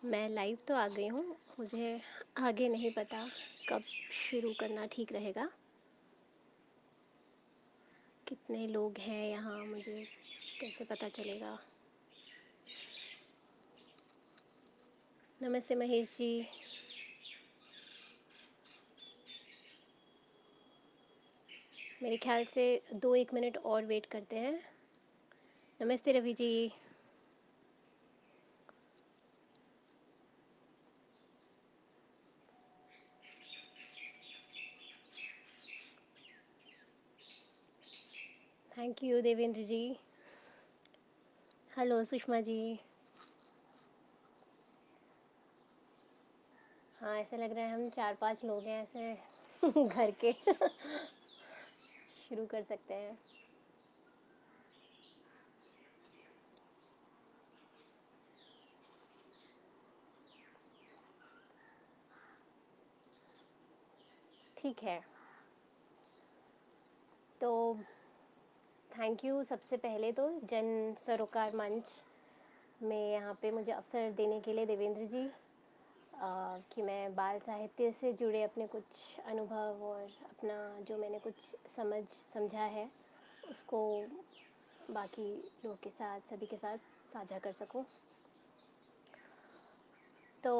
मैं लाइव तो आ गई हूँ। मुझे आगे नहीं पता कब शुरू करना ठीक रहेगा। कितने लोग हैं यहाँ मुझे कैसे पता चलेगा। नमस्ते महेश जी। मेरे ख्याल से 2-1 मिनट और वेट करते हैं। नमस्ते Ravi ji. Thank you Devendra ji. Hello Sushma ji. हाँ, ऐसे लग रहा है हम 4-5 लोग हैं ऐसे घर के शुरू कर सकते हैं। ठीक है, तो थैंक यू सबसे पहले तो जन सरोकार मंच में यहाँ पे मुझे अवसर देने के लिए देवेंद्र जी, कि मैं बाल साहित्य से जुड़े अपने कुछ अनुभव और अपना जो मैंने कुछ समझा है उसको बाकी लोगों के साथ सभी के साथ साझा कर सकूं। तो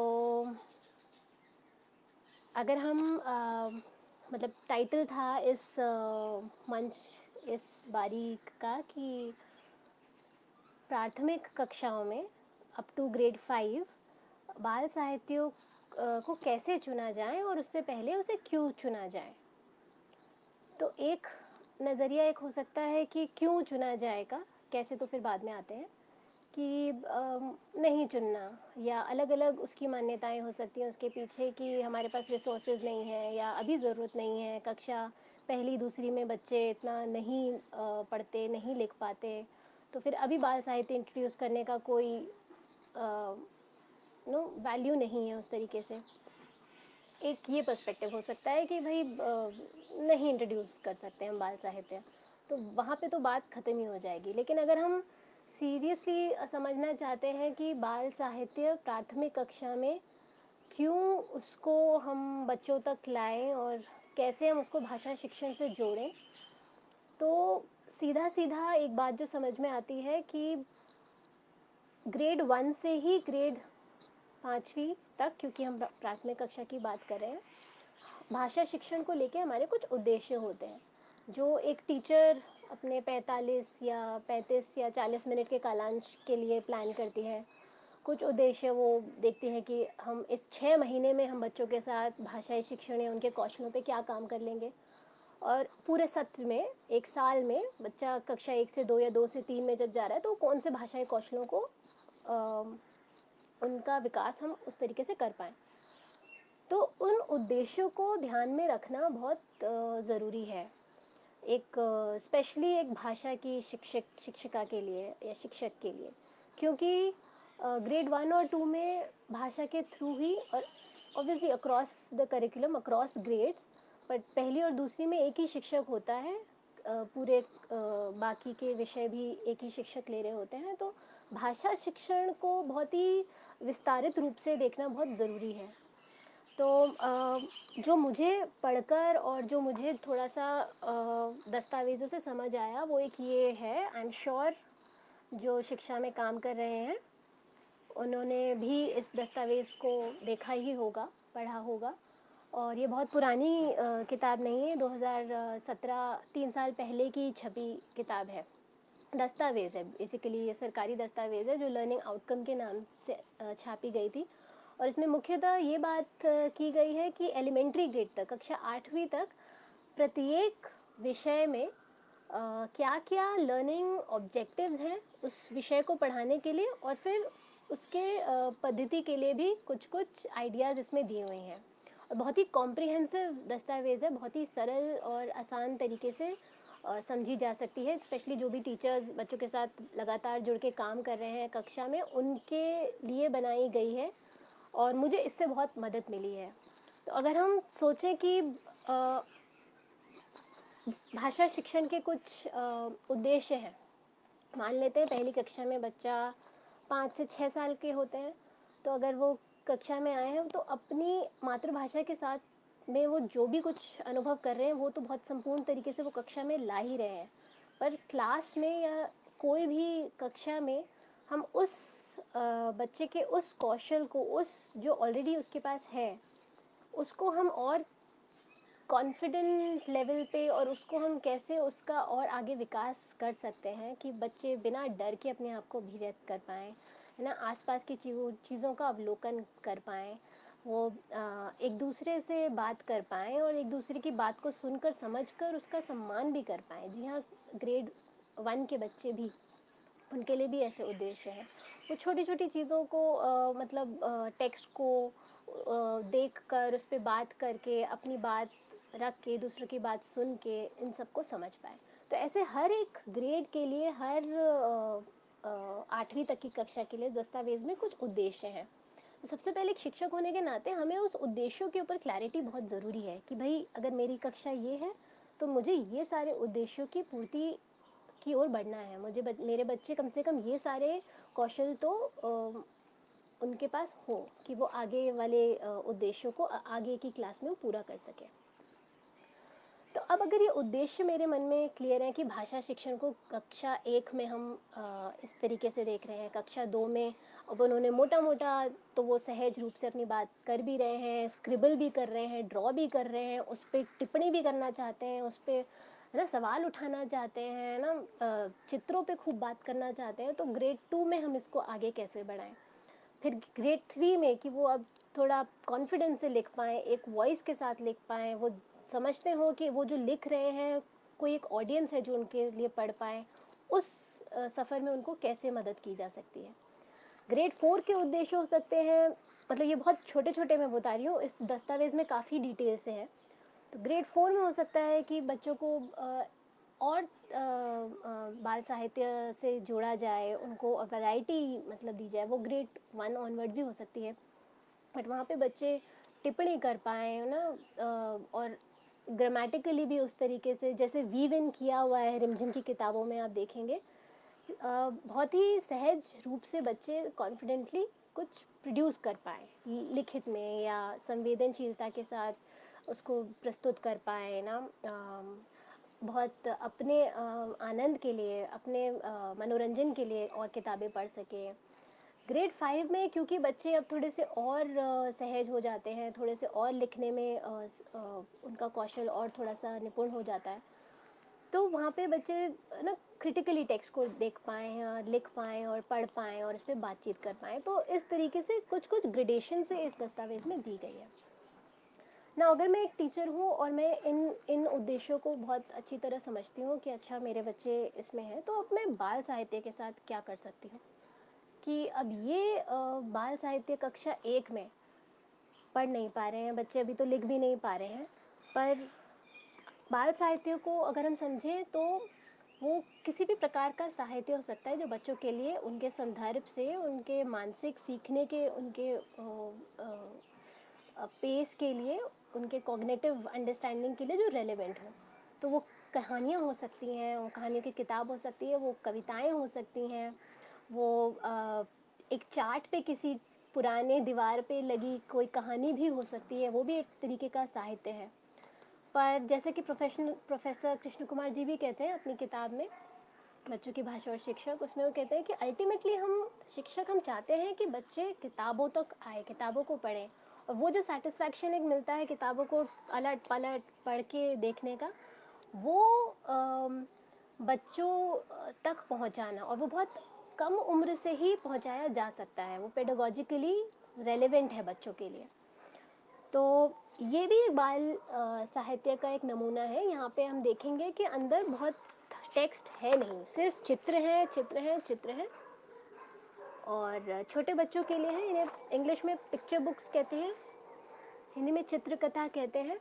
अगर हम मतलब टाइटल था इस मंच इस बारी का कि प्राथमिक कक्षाओं में अप टू ग्रेड 5 बाल साहित्यों को कैसे चुना जाए और उससे पहले उसे क्यों चुना जाए। तो एक नज़रिया एक हो सकता है कि क्यों चुना जाएगा, कैसे तो फिर बाद में आते हैं कि नहीं चुनना, या अलग अलग उसकी मान्यताएं हो सकती हैं उसके पीछे कि हमारे पास रिसोर्सेज नहीं है या अभी ज़रूरत नहीं है, कक्षा पहली दूसरी में बच्चे इतना नहीं पढ़ते नहीं लिख पाते, तो फिर अभी बाल साहित्य इंट्रोड्यूस करने का कोई नो वैल्यू नहीं है उस तरीके से। एक ये पर्सपेक्टिव हो सकता है कि भाई नहीं इंट्रोड्यूस कर सकते हम बाल साहित्य, तो वहाँ पे तो बात ख़त्म ही हो जाएगी। लेकिन अगर हम सीरियसली समझना चाहते हैं कि बाल साहित्य प्राथमिक कक्षा में क्यों उसको हम बच्चों तक लाएं और कैसे हम उसको भाषा शिक्षण से जोड़ें, तो सीधा सीधा एक बात जो समझ में आती है कि ग्रेड 1 से ही ग्रेड 5वीं तक, क्योंकि हम प्राथमिक कक्षा की बात कर रहे हैं, भाषा शिक्षण को लेके हमारे कुछ उद्देश्य होते हैं जो एक टीचर अपने 45 या 35 या 40 मिनट के कालांश के लिए प्लान करती है। कुछ उद्देश्य वो देखती हैं कि हम इस 6 महीने में हम बच्चों के साथ भाषाई शिक्षण या उनके कौशलों पे क्या काम कर लेंगे, और पूरे सत्र में एक साल में बच्चा कक्षा 1 से 2 या 2 से 3 में जब जा रहा है तो कौन से भाषाई कौशलों को उनका विकास हम उस तरीके से कर पाएँ। तो उन उद्देश्यों को ध्यान में रखना बहुत ज़रूरी है, एक स्पेशली एक भाषा की शिक्षिका के लिए या शिक्षक के लिए, क्योंकि ग्रेड 1 और 2 में भाषा के थ्रू ही, और obviously across the curriculum across grades, but पहली और दूसरी में एक ही शिक्षक होता है, पूरे बाकी के विषय भी एक ही शिक्षक ले रहे होते हैं, तो भाषा शिक्षण को बहुत ही विस्तारित रूप से देखना बहुत ज़रूरी है। तो जो मुझे पढ़कर और जो मुझे थोड़ा-सा दस्तावेज़ों से समझ आया वो एक ये है, आई एम श्योर जो शिक्षा में काम कर रहे हैं, उन्होंने भी इस दस्तावेज़ को देखा ही होगा, पढ़ा होगा, और ये बहुत पुरानी किताब नहीं है, 2017 3 साल पहले की छपी किताब है। दस्तावेज़ है बेसिकली, ये सरकारी दस्तावेज़ है जो लर्निंग आउटकम के नाम से छापी गई थी, और इसमें मुख्यतः ये बात की गई है कि एलिमेंट्री ग्रेड तक कक्षा 8वीं तक प्रत्येक विषय में क्या-क्या लर्निंग ऑब्जेक्टिव्स हैं उस विषय को पढ़ाने के लिए, और फिर उसके पद्धति के लिए भी कुछ-कुछ आइडियाज़ इसमें दिए हुए हैं, और बहुत ही कॉम्प्रिहेंसिव दस्तावेज़ है, बहुत ही सरल और आसान तरीके से समझी जा सकती है, स्पेशली जो भी टीचर्स बच्चों के साथ लगातार जुड़ के काम कर रहे हैं कक्षा में उनके लिए बनाई गई है, और मुझे इससे बहुत मदद मिली है। तो अगर हम सोचें कि भाषा शिक्षण के कुछ उद्देश्य हैं, मान लेते हैं पहली कक्षा में बच्चा 5 से 6 साल के होते हैं, तो अगर वो कक्षा में आए हैं तो अपनी मातृभाषा के साथ में वो जो भी कुछ अनुभव कर रहे हैं वो तो बहुत संपूर्ण तरीके से वो कक्षा में ला ही रहे हैं, पर क्लास में या कोई भी कक्षा में हम उस बच्चे के उस कौशल को, उस जो ऑलरेडी उसके पास है, उसको हम और कॉन्फिडेंट लेवल पे, और उसको हम कैसे उसका और आगे विकास कर सकते हैं कि बच्चे बिना डर के अपने आप को अभिव्यक्त कर पाएँ, है ना? आसपास की चीज़ों का अवलोकन कर पाएँ, वो एक दूसरे से बात कर पाएँ और एक दूसरे की बात को सुनकर समझकर उसका सम्मान भी कर पाएँ। जी हाँ, ग्रेड 1 के बच्चे भी, उनके लिए भी ऐसे उद्देश्य हैं। वो छोटी-छोटी चीज़ों को मतलब टेक्स्ट को देख कर उस पे बात करके, अपनी बात रख के, दूसरों की बात सुन के इन सबको समझ पाएँ। तो ऐसे हर एक ग्रेड के लिए, हर 8वीं तक की कक्षा के लिए दस्तावेज़ में कुछ उद्देश्य हैं। तो सबसे पहले एक शिक्षक होने के नाते हमें उस उद्देश्यों के ऊपर क्लैरिटी बहुत ज़रूरी है कि भई अगर मेरी कक्षा ये है, तो मुझे ये सारे उद्देश्यों की पूर्ति की ओर बढ़ना है। मुझे मेरे बच्चे कम से कम ये सारे कौशल तो उनके पास हो कि वो आगे वाले उद्देश्यों को आगे की क्लास में वो पूरा कर सके। तो अब अगर ये उद्देश्य मेरे मन में क्लियर है कि भाषा शिक्षण को कक्षा 1 में हम इस तरीके से देख रहे हैं, कक्षा 2 में अब उन्होंने मोटा-मोटा, तो वो सहज रूप से अपनी बात कर भी रहे हैं, स्क्रिबल भी कर रहे हैं, ड्रॉ भी कर रहे हैं, उस पे टिप्पणी भी करना चाहते हैं, उस पे है ना सवाल उठाना चाहते हैं, है ना चित्रों पे खूब बात करना चाहते हैं, तो ग्रेड 2 में हम इसको आगे कैसे बढ़ाएँ? फिर ग्रेड 3 में कि वो अब थोड़ा कॉन्फिडेंस से लिख पाएँ, एक वॉइस के साथ लिख पाएँ, वो समझते हो कि वो जो लिख रहे हैं, कोई एक ऑडियंस है जो उनके लिए पढ़ पाएँ, उस सफ़र में उनको कैसे मदद की जा सकती है। ग्रेड 4 के उद्देश्य हो सकते हैं, मतलब ये बहुत छोटे-छोटे मैं बता रही हूँ, इस दस्तावेज़ में काफ़ी डिटेल से है। तो ग्रेड 4 में हो सकता है कि बच्चों को और बाल साहित्य से जोड़ा जाए, उनको वैरायटी मतलब दी जाए, वो ग्रेड 1 ऑनवर्ड भी हो सकती है। बट वहाँ पे बच्चे टिप्पणी कर पाएँ ना, और ग्रामेटिकली भी उस तरीके से जैसे वीव इन किया हुआ है रिमझिम की किताबों में आप देखेंगे, बहुत ही सहज रूप से बच्चे कॉन्फिडेंटली कुछ प्रोड्यूस कर पाएँ, लिखित में या संवेदनशीलता के साथ उसको प्रस्तुत कर पाएँ ना, बहुत अपने आनंद के लिए, अपने मनोरंजन के लिए और किताबें पढ़ सकें। ग्रेड 5 में क्योंकि बच्चे अब थोड़े से और सहज हो जाते हैं, थोड़े से और लिखने में उनका कौशल और थोड़ा-सा निपुण हो जाता है, तो वहाँ पे बच्चे ना क्रिटिकली टेक्स्ट को देख पाएँ और लिख पाएँ और पढ़ पाएँ और इस पे बातचीत कर पाएँ। तो इस तरीके से कुछ-कुछ ग्रेडेशन से इस दस्तावेज़ में दी गई है। ना अगर मैं एक टीचर हूँ और मैं इन इन उद्देश्यों को बहुत अच्छी तरह समझती हूँ कि अच्छा मेरे बच्चे इसमें हैं, तो अब मैं बाल साहित्य के साथ क्या कर सकती हूँ? कि अब ये बाल साहित्य कक्षा 1 में पढ़ नहीं पा रहे हैं, बच्चे अभी तो लिख भी नहीं पा रहे हैं, पर बाल साहित्य को अगर हम समझें तो वो किसी भी प्रकार का साहित्य हो सकता है जो बच्चों के लिए उनके संदर्भ से, उनके मानसिक सीखने के, उनके पेस के लिए, उनके कॉग्निटिव अंडरस्टैंडिंग के लिए जो रेलेवेंट हो। तो वो कहानियाँ हो सकती हैं, वो कहानियों की किताब हो सकती है, वो कविताएँ हो सकती हैं, वो एक चार्ट पे किसी पुराने दीवार पे लगी कोई कहानी भी हो सकती है, वो भी एक तरीके का साहित्य है। पर जैसे कि प्रोफ़ेसर कृष्ण कुमार जी भी कहते हैं अपनी किताब में, बच्चों की भाषा और शिक्षक, उसमें वो कहते हैं कि अल्टीमेटली हम शिक्षक हम चाहते हैं कि बच्चे किताबों तक आए, किताबों को पढ़ें, और वो जो सैटिस्फैक्शन एक मिलता है किताबों को अलट पलट पढ़ के देखने का, वो बच्चों तक पहुंचाना, और वो बहुत कम उम्र से ही पहुंचाया जा सकता है, वो पेडागॉजिकली रेलेवेंट है बच्चों के लिए। तो ये भी एक बाल साहित्य का एक नमूना है। यहाँ पे हम देखेंगे कि अंदर बहुत टेक्स्ट है नहीं, सिर्फ चित्र हैं, चित्र हैं, चित्र हैं, और छोटे बच्चों के लिए है, इन्हें इंग्लिश में पिक्चर बुक्स कहते हैं, हिंदी में चित्रकथा कहते हैं।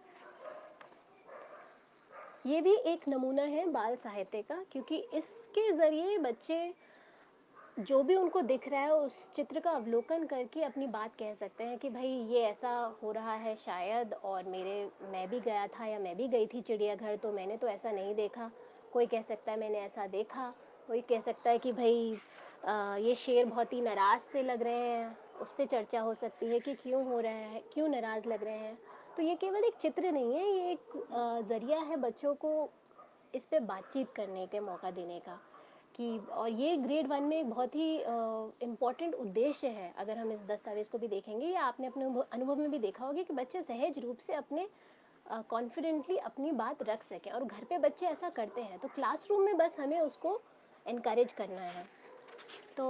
ये भी एक नमूना है बाल साहित्य का, क्योंकि इसके ज़रिए बच्चे जो भी उनको दिख रहा है उस चित्र का अवलोकन करके अपनी बात कह सकते हैं कि भाई ये ऐसा हो रहा है शायद, और मेरे मैं भी गया था या मैं भी गई थी चिड़ियाघर, तो मैंने तो ऐसा नहीं देखा। कोई कह सकता है मैंने ऐसा देखा, कोई कह सकता है कि भाई ये शेर बहुत ही नाराज़ से लग रहे हैं, उस पे चर्चा हो सकती है कि क्यों हो रहा है, क्यों नाराज़ लग रहे हैं। तो ये केवल एक चित्र नहीं है, ये एक ज़रिया है बच्चों को इस पे बातचीत करने के मौका देने का। कि और ये ग्रेड वन में एक बहुत ही इम्पॉर्टेंट उद्देश्य है। अगर हम इस दस्तावेज को भी देखेंगे या आपने अपने अनुभव में भी देखा होगा कि बच्चे सहज रूप से अपने कॉन्फिडेंटली अपनी बात रख सकें, और घर पे बच्चे ऐसा करते हैं, तो क्लासरूम में बस हमें उसको इनकरेज करना है। तो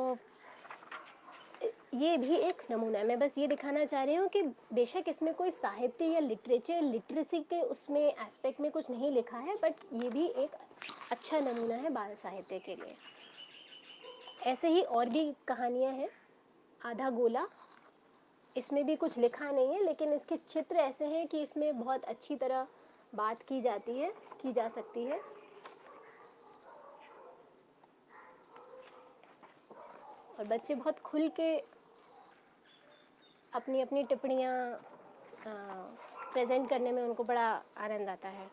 ये भी एक नमूना है। मैं बस ये दिखाना चाह रही हूँ कि बेशक इसमें कोई साहित्य या लिटरेचर लिटरेसी के उसमें एस्पेक्ट में कुछ नहीं लिखा है, बट ये भी एक अच्छा नमूना है बाल साहित्य के लिए। ऐसे ही और भी कहानियाँ हैं। आधा गोला, इसमें भी कुछ लिखा नहीं है, लेकिन इसके चित्र ऐसे हैं कि इसमें बहुत अच्छी तरह बात की जाती है, की जा सकती है। और बच्चे बहुत खुल के अपनी अपनी टिप्पणियाँ प्रेजेंट करने में उनको बड़ा आनंद आता है।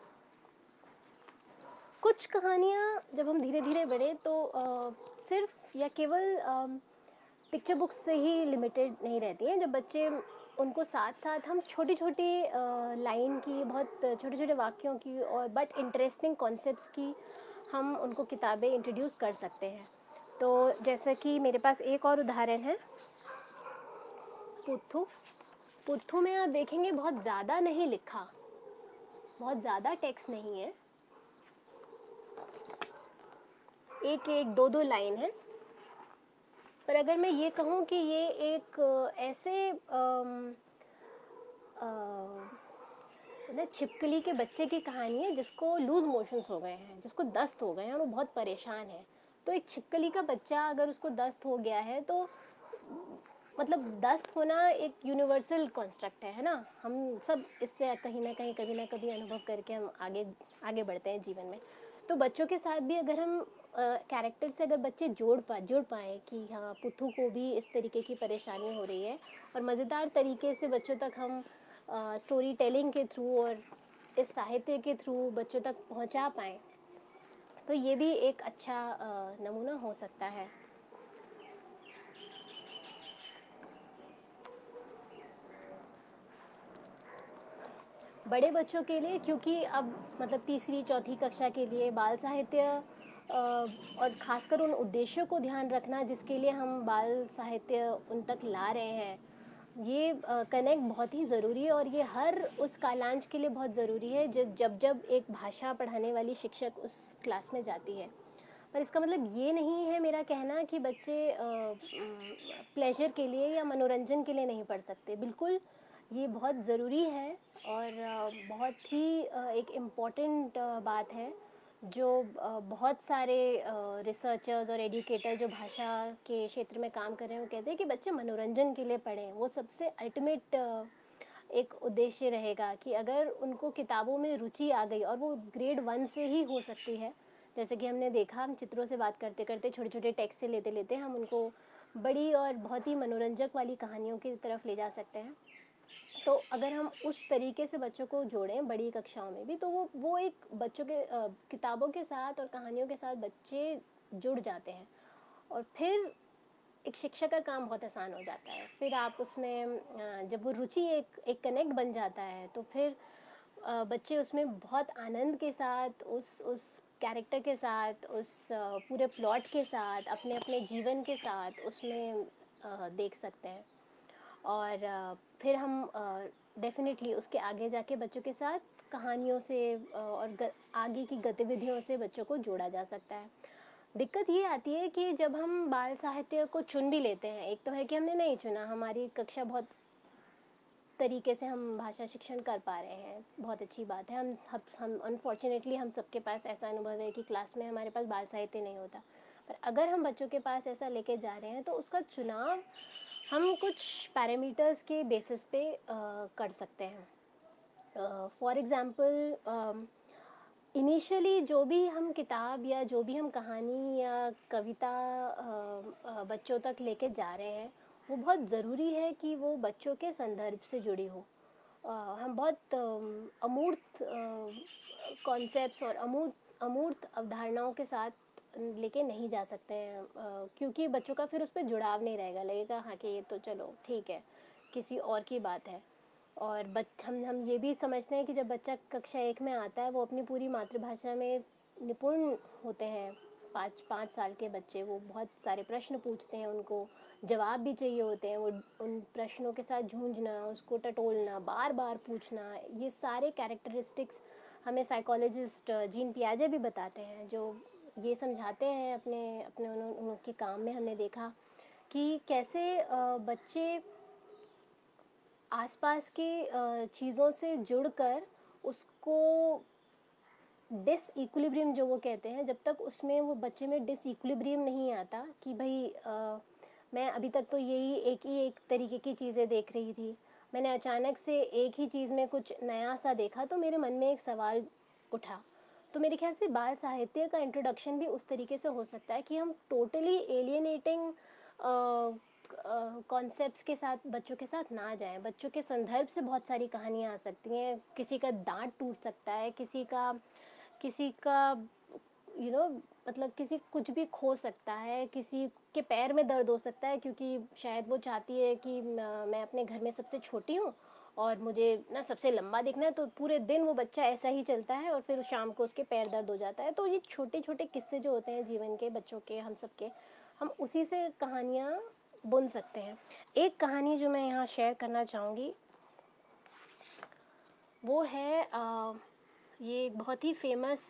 कुछ कहानियाँ जब हम धीरे धीरे बढ़े तो सिर्फ या केवल पिक्चर बुक्स से ही लिमिटेड नहीं रहती हैं। जब बच्चे उनको साथ साथ हम छोटी छोटी लाइन की, बहुत छोटे छोटे वाक्यों की और बट इंटरेस्टिंग कॉन्सेप्ट्स की हम उनको किताबें इंट्रोड्यूस कर सकते हैं। तो जैसे कि मेरे पास एक और उदाहरण है, पुत्थु। पुत्थु में आप देखेंगे बहुत ज़्यादा नहीं लिखा, बहुत ज़्यादा टेक्स्ट नहीं है, एक एक दो दो लाइन है। पर अगर मैं ये कहूँ कि ये एक ऐसे ना छिपकली के बच्चे की कहानी है जिसको लूज मोशंस हो गए हैं, जिसको दस्त हो गए हैं और वो बहुत परेशान है। तो एक छिपकली का बच्चा अगर उसको दस्त हो गया है तो मतलब दस्त होना एक यूनिवर्सल कॉन्स्ट्रक्ट है ना। हम सब इससे कहीं ना कहीं कभी ना कभी अनुभव करके हम आगे आगे बढ़ते हैं जीवन में। तो बच्चों के साथ भी अगर हम कैरेक्टर से अगर बच्चे जोड़ पाए कि हाँ पुत्थू को भी इस तरीके की परेशानी हो रही है, और मज़ेदार तरीके से बच्चों तक हम स्टोरी टेलिंग के थ्रू और इस साहित्य के थ्रू बच्चों तक पहुंचा पाएँ, तो ये भी एक अच्छा नमूना हो सकता है। बड़े बच्चों के लिए, क्योंकि अब मतलब तीसरी चौथी कक्षा के लिए बाल साहित्य और ख़ासकर उन उद्देश्यों को ध्यान रखना जिसके लिए हम बाल साहित्य उन तक ला रहे हैं, ये कनेक्ट बहुत ही ज़रूरी है। और ये हर उस कालांश के लिए बहुत ज़रूरी है जब जब एक भाषा पढ़ाने वाली शिक्षक उस क्लास में जाती है। पर इसका मतलब ये नहीं है मेरा कहना कि बच्चे प्लेजर के लिए या मनोरंजन के लिए नहीं पढ़ सकते। बिल्कुल ये बहुत ज़रूरी है, और बहुत ही एक इम्पॉर्टेंट बात है जो बहुत सारे रिसर्चर्स और एजुकेटर जो भाषा के क्षेत्र में काम कर रहे हैं वो कहते हैं कि बच्चे मनोरंजन के लिए पढ़ें। वो सबसे अल्टीमेट एक उद्देश्य रहेगा कि अगर उनको किताबों में रुचि आ गई, और वो ग्रेड वन से ही हो सकती है। जैसे कि हमने देखा, हम चित्रों से बात करते करते छोटे छोटे टेक्स्ट से लेते लेते हम उनको बड़ी और बहुत ही मनोरंजक वाली कहानियों की तरफ ले जा सकते हैं। तो अगर हम उस तरीके से बच्चों को जोड़ें बड़ी कक्षाओं में भी, तो वो एक बच्चों के किताबों के साथ और कहानियों के साथ बच्चे जुड़ जाते हैं। और फिर एक शिक्षक का काम बहुत आसान हो जाता है। फिर आप उसमें जब वो रुचि एक कनेक्ट बन जाता है, तो फिर बच्चे उसमें बहुत आनंद के साथ उस कैरेक्टर के साथ, उस पूरे प्लॉट के साथ, अपने अपने जीवन के साथ उसमें देख सकते हैं। और फिर हम डेफिनेटली उसके आगे जाके बच्चों के साथ कहानियों से और आगे की गतिविधियों से बच्चों को जोड़ा जा सकता है। दिक्कत ये आती है कि जब हम बाल साहित्य को चुन भी लेते हैं, एक तो है कि हमने नहीं चुना, हमारी कक्षा बहुत तरीके से हम भाषा शिक्षण कर पा रहे हैं, बहुत अच्छी बात है। हम अनफॉर्चुनेटली हम सबके पास ऐसा अनुभव है कि क्लास में हमारे पास बाल साहित्य नहीं होता। पर अगर हम बच्चों के पास ऐसा लेके जा रहे हैं तो उसका चुनाव हम कुछ पैरामीटर्स के बेसिस पे कर सकते हैं। फॉर एग्ज़ाम्पल इनिशियली जो भी हम किताब या जो भी हम कहानी या कविता बच्चों तक लेके जा रहे हैं, वो बहुत ज़रूरी है कि वो बच्चों के संदर्भ से जुड़ी हो। हम बहुत अमूर्त कॉन्सेप्ट्स और अमूर्त अमूर्त अवधारणाओं के साथ लेके नहीं जा सकते हैं, क्योंकि बच्चों का फिर उस पर जुड़ाव नहीं रहेगा, लगेगा हाँ कि ये तो चलो ठीक है, किसी और की बात है। और हम ये भी समझते हैं कि जब बच्चा कक्षा 1 में आता है वो अपनी पूरी मातृभाषा में निपुण होते हैं। 5 5 साल के बच्चे, वो बहुत सारे प्रश्न पूछते हैं, उनको जवाब भी चाहिए होते हैं, वो उन प्रश्नों के साथ जूझना, उसको टटोलना, बार बार पूछना, ये सारे कैरेक्टरिस्टिक्स हमें साइकोलॉजिस्ट जीन पियाजे भी बताते हैं, जो ये समझाते हैं अपने अपने उनके काम में हमने देखा कि कैसे बच्चे आसपास के चीज़ों से जुड़कर उसको डिसइक्विलिब्रियम जो वो कहते हैं, जब तक उसमें वो बच्चे में डिसइक्विलिब्रियम नहीं आता कि भाई मैं अभी तक तो यही एक तरीके की चीज़ें देख रही थी, मैंने अचानक से एक ही चीज़ में कुछ नया सा देखा, तो मेरे मन में एक सवाल उठा। तो मेरे ख्याल से बाल साहित्य का इंट्रोडक्शन भी उस तरीके से हो सकता है कि हम टोटली एलियनेटिंग कॉन्सेप्ट्स के साथ बच्चों के साथ ना जाएं। बच्चों के संदर्भ से बहुत सारी कहानियाँ आ सकती हैं, किसी का दांत टूट सकता है, किसी का मतलब किसी कुछ भी खो सकता है, किसी के पैर में दर्द हो सकता है, क्योंकि शायद वो चाहती है कि मैं अपने घर में सबसे छोटी हूँ और मुझे ना सबसे लंबा दिखना है, तो पूरे दिन वो बच्चा ऐसा ही चलता है और फिर शाम को उसके पैर दर्द हो जाता है। तो ये छोटे छोटे किस्से जो होते हैं जीवन के, बच्चों के, हम सबके, हम उसी से कहानियाँ बुन सकते हैं। एक कहानी जो मैं यहाँ शेयर करना चाहूँगी वो है ये एक बहुत ही फेमस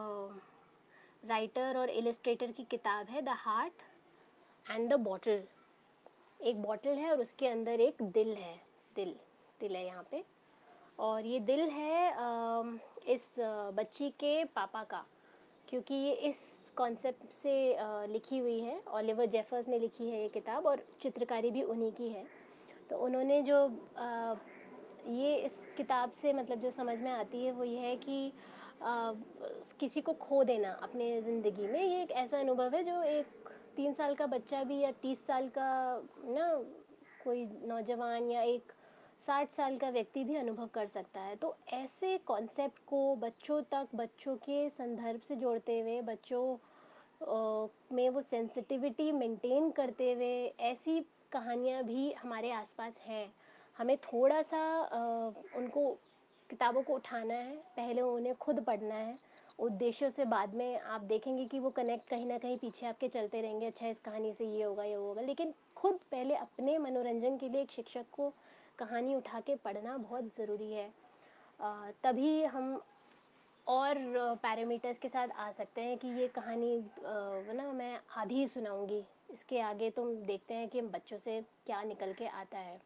राइटर और इलस्ट्रेटर की किताब है, the heart and the bottle. एक बॉटल है और उसके अंदर एक दिल है। दिल दिल है यहाँ पे, और ये दिल है इस बच्ची के पापा का, क्योंकि ये इस कॉन्सेप्ट से लिखी हुई है। ओलिवर जेफर्स ने लिखी है ये किताब और चित्रकारी भी उन्हीं की है। तो उन्होंने जो ये इस किताब से मतलब जो समझ में आती है वो ये है कि आ, किसी को खो देना अपने ज़िंदगी में, ये एक ऐसा अनुभव है जो एक 3 साल का बच्चा भी या 30 साल का ना कोई नौजवान या एक 60 साल का व्यक्ति भी अनुभव कर सकता है। तो ऐसे कॉन्सेप्ट को बच्चों तक, बच्चों के संदर्भ से जोड़ते हुए, बच्चों में वो सेंसिटिविटी मेंटेन करते हुए ऐसी कहानियाँ भी हमारे आसपास हैं। हमें थोड़ा सा उनको, किताबों को उठाना है, पहले उन्हें खुद पढ़ना है, उद्देश्यों से बाद में आप देखेंगे कि वो कनेक्ट कहीं ना कहीं पीछे आपके चलते रहेंगे, अच्छा इस कहानी से ये होगा ये होगा, लेकिन खुद पहले अपने मनोरंजन के लिए एक शिक्षक को कहानी उठा के पढ़ना बहुत ज़रूरी है। तभी हम और पैरामीटर्स के साथ आ सकते हैं कि ये कहानी ना मैं आधी ही सुनाऊंगी, इसके आगे तुम देखते हैं कि हम बच्चों से क्या निकल के आता है।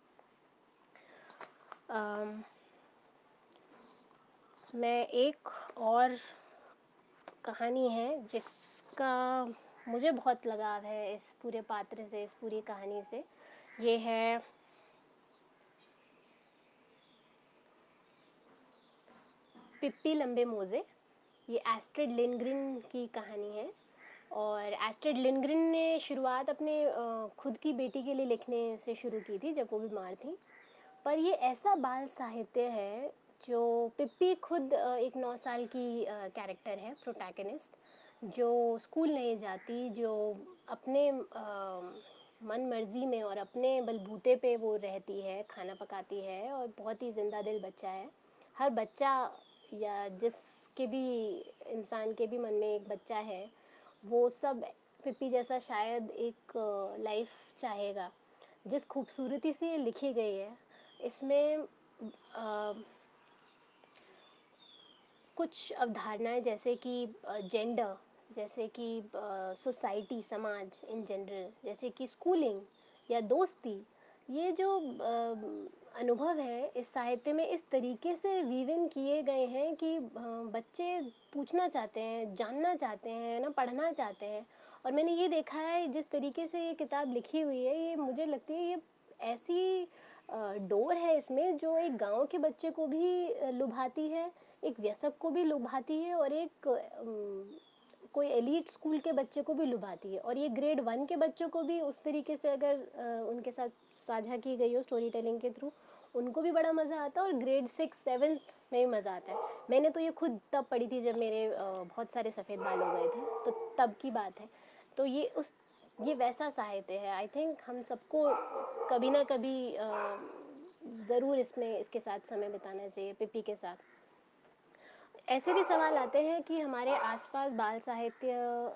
अम, मैं एक और कहानी है जिसका मुझे बहुत लगाव है, इस पूरे पात्र से, इस पूरी कहानी से। ये है पिप्पी लंबे मोज़े। ये एस्ट्रिड लिंडग्रेन की कहानी है, और एस्ट्रिड लिंडग्रेन ने शुरुआत अपने खुद की बेटी के लिए लिखने से शुरू की थी जब वो बीमार थी। पर ये ऐसा बाल साहित्य है जो, पिप्पी खुद एक 9 साल की कैरेक्टर है, प्रोटैगनिस्ट, जो स्कूल नहीं जाती, जो अपने मन मर्जी में और अपने बलबूते पे वो रहती है, खाना पकाती है, और बहुत ही जिंदा दिल बच्चा है। हर बच्चा, या जिसके भी इंसान के भी मन में एक बच्चा है, वो सब पिप्पी जैसा शायद एक लाइफ चाहेगा। जिस खूबसूरती से ये लिखी गई है, इसमें कुछ अवधारणाएं जैसे कि जेंडर, जैसे कि सोसाइटी, समाज इन जनरल, जैसे कि स्कूलिंग या दोस्ती, ये जो अनुभव है इस साहित्य में इस तरीके से वीव इन किए गए हैं कि बच्चे पूछना चाहते हैं, जानना चाहते हैं ना, पढ़ना चाहते हैं। और मैंने ये देखा है जिस तरीके से ये किताब लिखी हुई है, ये मुझे लगती है ये ऐसी डोर है इसमें जो एक गांव के बच्चे को भी लुभाती है, एक वयस्क को भी लुभाती है, और एक कोई एलीट स्कूल के बच्चे को भी लुभाती है, और ये ग्रेड 1 के बच्चों को भी उस तरीके से अगर उनके साथ साझा की गई हो स्टोरी टेलिंग के थ्रू, उनको भी बड़ा मज़ा आता है और ग्रेड 6-7 में भी मज़ा आता है। मैंने तो ये खुद तब पढ़ी थी जब मेरे बहुत सारे सफ़ेद बाल हो गए थे, तो तब की बात है। तो ये वैसा साहित्य है, आई थिंक हम सबको कभी ना कभी ज़रूर इसमें इसके साथ समय बिताना चाहिए, पिपी के साथ। ऐसे भी सवाल आते हैं कि हमारे आसपास बाल साहित्य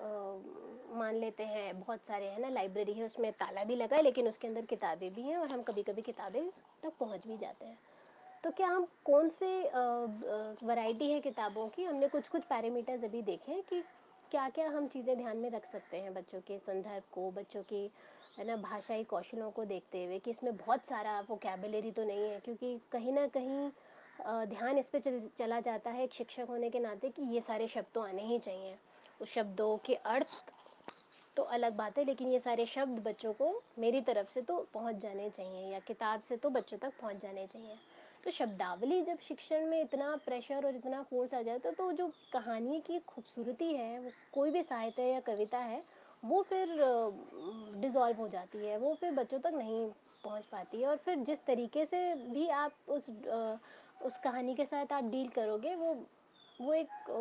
मान लेते हैं बहुत सारे, है ना, लाइब्रेरी है, उसमें ताला भी लगा है लेकिन उसके अंदर किताबें भी हैं और हम कभी कभी किताबें तक पहुंच भी जाते हैं। तो क्या हम कौन से वैरायटी है किताबों की, हमने कुछ कुछ पैरामीटर्स अभी देखे हैं कि क्या क्या हम चीज़ें ध्यान में रख सकते हैं बच्चों के संदर्भ को, बच्चों की, है ना, भाषाई कौशलों को देखते हुए कि इसमें बहुत सारा वोकेबलरी तो नहीं है, क्योंकि कहीं ना कहीं ध्यान इस पे चला जाता है एक शिक्षक होने के नाते कि ये सारे शब्द तो आने ही चाहिए। उस शब्दों के अर्थ तो अलग बात है, लेकिन ये सारे शब्द बच्चों को मेरी तरफ से तो पहुंच जाने चाहिए या किताब से तो बच्चों तक पहुंच जाने चाहिए। तो शब्दावली जब शिक्षण में इतना प्रेशर और इतना फोर्स आ जाता है तो जो कहानी की खूबसूरती है, वो कोई भी साहित्य या कविता है, वो फिर डिज़ोल्व हो जाती है, वो फिर बच्चों तक नहीं पहुंच पाती है। और फिर जिस तरीके से भी आप उस कहानी के साथ आप डील करोगे, वो एक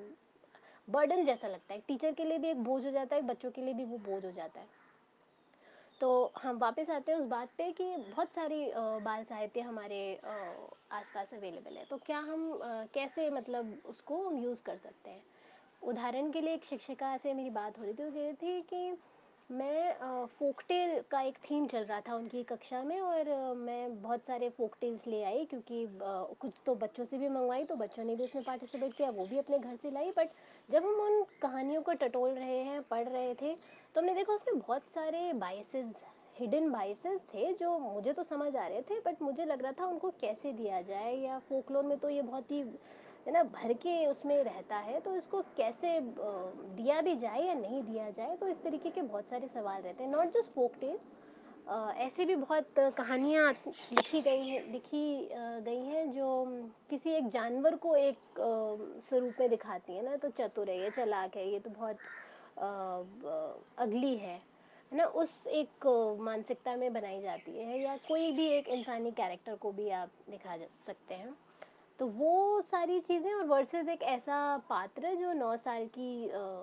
बर्डन जैसा लगता है, टीचर के लिए भी एक बोझ हो जाता है, बच्चों के लिए भी वो बोझ हो जाता है। तो हम वापस आते हैं उस बात पे कि बहुत सारी बाल साहित्य हमारे आसपास अवेलेबल है, तो क्या हम कैसे मतलब उसको हम यूज़ कर सकते हैं। उदाहरण के लिए एक शिक्षिका से मेरी बात हो रही थी, वो कह रही थी कि मैं फोक टेल का एक थीम चल रहा था उनकी कक्षा में, और मैं बहुत सारे फोक टेल्स ले आई, क्योंकि कुछ तो बच्चों से भी मंगवाई, तो बच्चों ने भी उसमें पार्टिसिपेट किया, वो भी अपने घर से लाई। बट जब हम उन कहानियों को टटोल रहे हैं, पढ़ रहे थे, तो हमने देखा उसमें बहुत सारे बायसेस, हिडन बायसेस थे जो मुझे तो समझ आ रहे थे, बट मुझे लग रहा था उनको कैसे दिया जाए, या फोकलोर में तो ये बहुत ही, है ना, भर के उसमें रहता है, तो इसको कैसे दिया भी जाए या नहीं दिया जाए। तो इस तरीके के बहुत सारे सवाल रहते हैं, नॉट जस्ट फोक टेल, ऐसे भी बहुत कहानियाँ लिखी गई हैं जो किसी एक जानवर को एक स्वरूप में दिखाती है ना, तो चतुर है, ये चालाक है, ये तो बहुत अगली है ना, उस एक मानसिकता में बनाई जाती है, या कोई भी एक इंसानी कैरेक्टर को भी आप दिखा सकते हैं। तो वो सारी चीज़ें, और वर्सेस एक ऐसा पात्र जो 9 साल की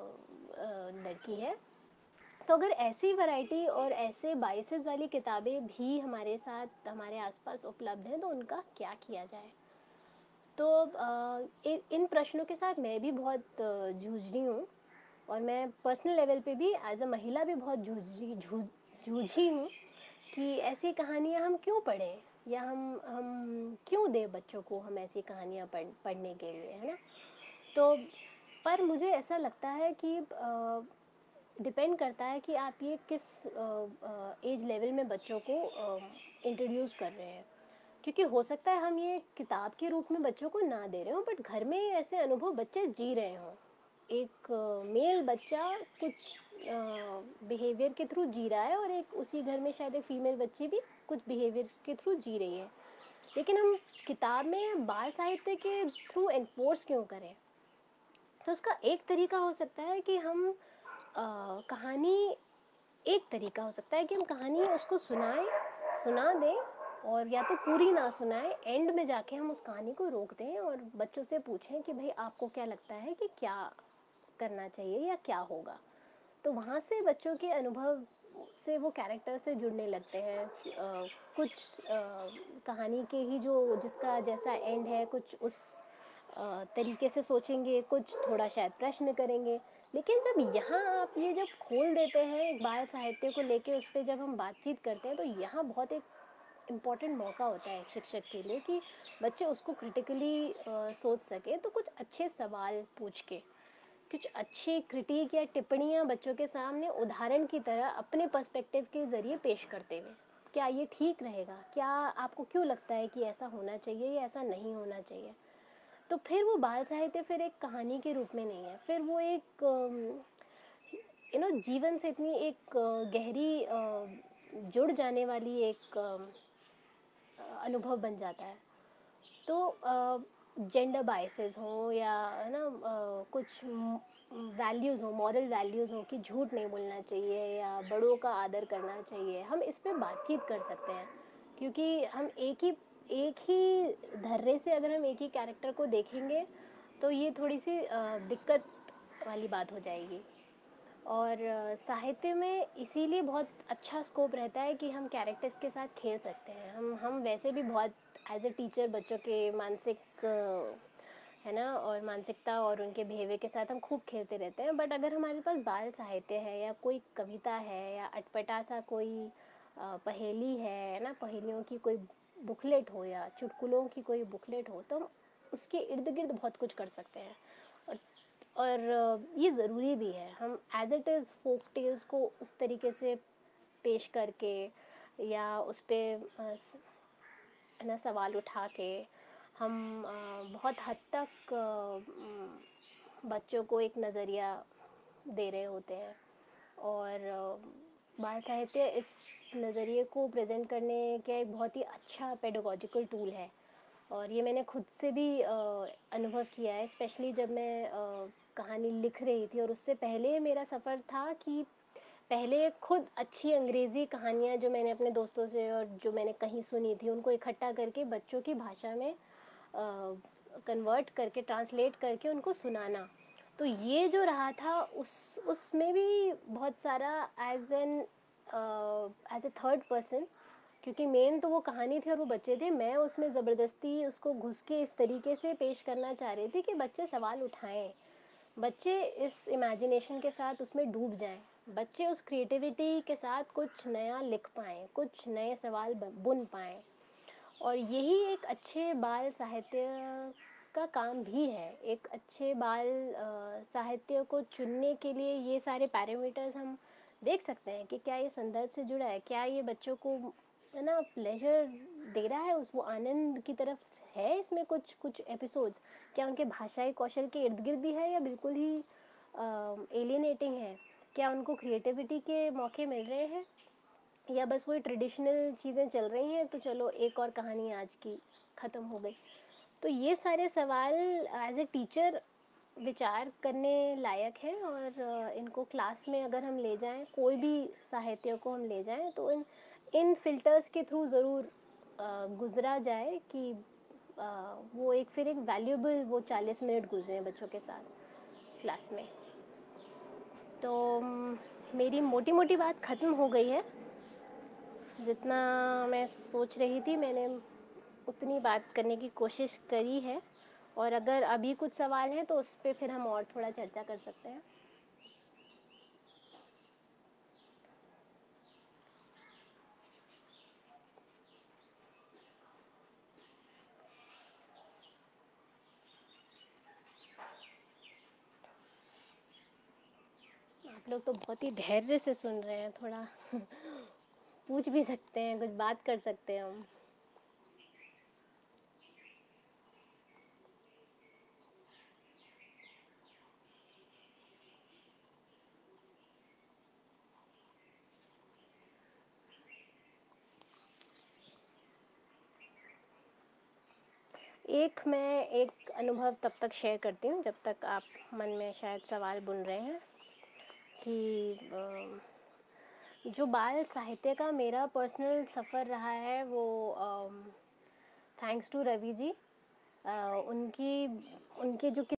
लड़की है। तो अगर ऐसी वैरायटी और ऐसे बाइसेस वाली किताबें भी हमारे साथ, हमारे आसपास उपलब्ध हैं, तो उनका क्या किया जाए। तो इन प्रश्नों के साथ मैं भी बहुत जूझ रही हूँ, और मैं पर्सनल लेवल पे भी एज अ महिला भी बहुत जूझी हूँ कि ऐसी कहानियाँ हम क्यों पढ़ें, या हम क्यों दें बच्चों को हम ऐसी कहानियाँ पढ़ने के लिए, है ना। तो पर मुझे ऐसा लगता है कि डिपेंड करता है कि आप ये किस एज लेवल में बच्चों को इंट्रोड्यूस कर रहे हैं, क्योंकि हो सकता है हम ये किताब के रूप में बच्चों को ना दे रहे हो, बट घर में ऐसे अनुभव बच्चे जी रहे हों। एक मेल बच्चा कुछ बिहेवियर के थ्रू जी रहा है, और एक उसी घर में शायद एक फीमेल बच्ची भी कुछ बिहेवियर के थ्रू जी रही है, लेकिन हम किताब में बाल साहित्य के थ्रू एनफोर्स क्यों करें। तो उसका एक तरीका हो सकता है कि हम कहानी, एक तरीका हो सकता है कि हम कहानी उसको सुना दें, और या तो पूरी ना सुनाएं, एंड में जाके हम उस कहानी को रोक दें और बच्चों से पूछें कि भाई आपको क्या लगता है कि क्या करना चाहिए या क्या होगा। तो वहाँ से बच्चों के अनुभव से वो कैरेक्टर से जुड़ने लगते हैं। कुछ कहानी के ही जो जिसका जैसा एंड है, कुछ उस तरीके से सोचेंगे, कुछ थोड़ा शायद प्रश्न करेंगे। लेकिन जब यहाँ आप ये जब खोल देते हैं एक बाल साहित्य को लेके, उस पर जब हम बातचीत करते हैं, तो यहाँ बहुत एक इम्पॉर्टेंट मौका होता है एक शिक्षक के लिए कि बच्चे उसको क्रिटिकली सोच सके, तो कुछ अच्छे सवाल पूछ के, कुछ अच्छी क्रिटिक या टिप्पणियाँ बच्चों के सामने उदाहरण की तरह अपने पर्सपेक्टिव के ज़रिए पेश करते हुए, क्या ये ठीक रहेगा, क्या आपको क्यों लगता है कि ऐसा होना चाहिए या ऐसा नहीं होना चाहिए। तो फिर वो बाल साहित्य फिर एक कहानी के रूप में नहीं है, फिर वो एक जीवन से इतनी एक गहरी जुड़ जाने वाली एक अनुभव बन जाता है। तो जेंडर बायसेस हों, या है ना कुछ वैल्यूज़ हो, मॉरल वैल्यूज़ हो कि झूठ नहीं बोलना चाहिए या बड़ों का आदर करना चाहिए, हम इस पे बातचीत कर सकते हैं, क्योंकि हम एक ही एक ही धर्रे से अगर हम एक ही कैरेक्टर को देखेंगे तो ये थोड़ी सी दिक्कत वाली बात हो जाएगी। और साहित्य में इसीलिए बहुत अच्छा स्कोप रहता है कि हम कैरेक्टर्स के साथ खेल सकते हैं। हम वैसे भी बहुत एज ए टीचर बच्चों के मानसिक है ना, और मानसिकता और उनके बिहेवियर के साथ हम खूब खेलते रहते हैं। बट अगर हमारे पास बाल साहित्य है या कोई कविता है या अटपटा सा कोई पहेली है ना, पहेलियों की कोई बुकलेट हो या चुटकुलों की कोई बुकलेट हो, तो हम उसके इर्द गिर्द बहुत कुछ कर सकते हैं। और ये ज़रूरी भी है। हम as it is folk tales को उस तरीके से पेश करके या उस पर ना सवाल उठा के हम बहुत हद तक बच्चों को एक नज़रिया दे रहे होते हैं। और बाल साहित्य इस नज़रिए को प्रेजेंट करने का एक बहुत ही अच्छा पेडागोजिकल टूल है। और ये मैंने खुद से भी अनुभव किया है, स्पेशली जब मैं कहानी लिख रही थी। और उससे पहले मेरा सफ़र था कि पहले खुद अच्छी अंग्रेज़ी कहानियाँ जो मैंने अपने दोस्तों से और जो मैंने कहीं सुनी थी उनको इकट्ठा करके बच्चों की भाषा में कन्वर्ट करके ट्रांसलेट करके उनको सुनाना। तो ये जो रहा था उसमें भी बहुत सारा एज ए थर्ड पर्सन, क्योंकि मेन तो वो कहानी थी और वो बच्चे थे। मैं उसमें ज़बरदस्ती उसको घुस के इस तरीके से पेश करना चाह रही थी कि बच्चे सवाल उठाएं, बच्चे इस इमेजिनेशन के साथ उसमें डूब जाएं, बच्चे उस क्रिएटिविटी के साथ कुछ नया लिख पाएं, कुछ नए सवाल बुन पाएं। और यही एक अच्छे बाल साहित्य का काम भी है। एक अच्छे बाल साहित्य को चुनने के लिए ये सारे पैरामीटर्स हम देख सकते हैं कि क्या ये संदर्भ से जुड़ा है, क्या ये बच्चों को है ना प्लेजर दे रहा है, उस वो आनंद की तरफ है इसमें कुछ कुछ एपिसोड्स, क्या उनके भाषाई कौशल के इर्द गिर्द भी है या बिल्कुल ही एलियनेटिंग है, क्या उनको क्रिएटिविटी के मौके मिल रहे हैं या बस वही ट्रेडिशनल चीज़ें चल रही हैं, तो चलो एक और कहानी आज की ख़त्म हो गई। तो ये सारे सवाल एज ए टीचर विचार करने लायक हैं। और इनको क्लास में अगर हम ले जाएं, कोई भी साहित्य को हम ले जाएं, तो इन इन फिल्टर्स के थ्रू ज़रूर गुजरा जाए कि वो एक फिर एक वैल्यूएबल वो 40 मिनट गुजरे बच्चों के साथ क्लास में। तो मेरी मोटी मोटी बात ख़त्म हो गई है। जितना मैं सोच रही थी मैंने उतनी बात करने की कोशिश करी है। और अगर अभी कुछ सवाल हैं तो उस पर फिर हम और थोड़ा चर्चा कर सकते हैं। आप लोग तो बहुत ही धैर्य से सुन रहे हैं, थोड़ा पूछ भी सकते हैं, कुछ बात कर सकते हैं हम। एक मैं एक अनुभव तब तक शेयर करती हूँ जब तक आप मन में शायद सवाल बुन रहे हैं कि जो बाल साहित्य का मेरा पर्सनल सफ़र रहा है वो थैंक्स टू रवि जी। उनकी उनके जो